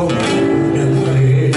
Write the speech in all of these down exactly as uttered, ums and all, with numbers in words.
como una mujer.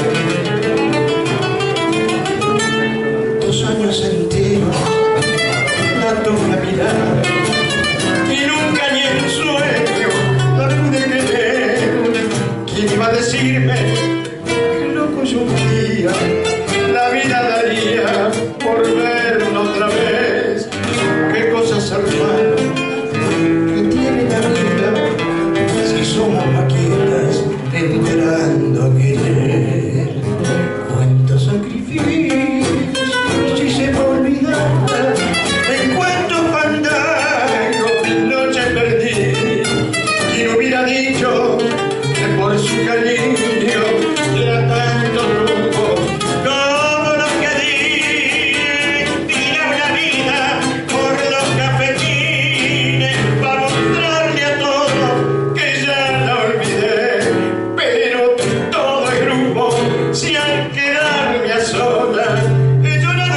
Dos años enteros la tuve a mirar y nunca ni en un sueño la pude querer. ¿Quién iba a decirme que loco yo un día la vida daría por verla otra vez? Qué cosas, hermano, que tiene la vida si somos maquetas entrando a querer. Cuántos sacrificios si se me olvidara, en cuántos pandangos mi noche perdí. ¿Quién hubiera dicho que por su cariño era tanto lujo todo lo que di? Tira una vida por los cafetines para mostrarle a todos que ya la olvidé. Pero todo el grupo, si al quedarme a solas yo nada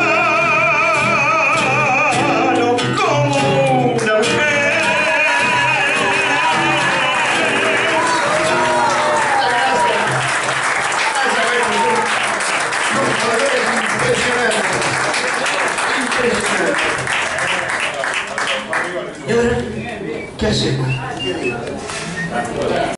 hermano como una mujer. ¿Y ahora qué hacemos?